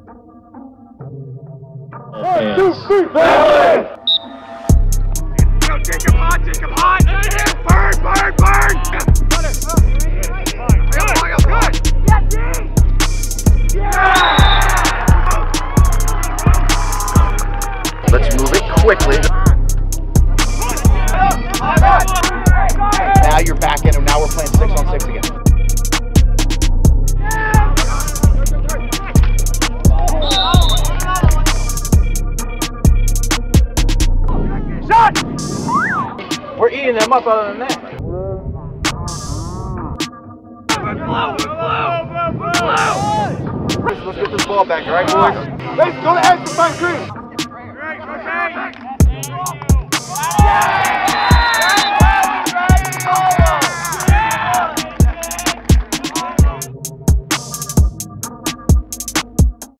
1, 2, 3, family! Go, take him hot, take him hot! Burn, burn, burn! Good! Let's move it quickly. Now you're back in, and now we're playing 6-on-6 again. Shot! We're eating them up other than that. Let's get this ball back, all right, boys? Let's go to Edge to find Chris.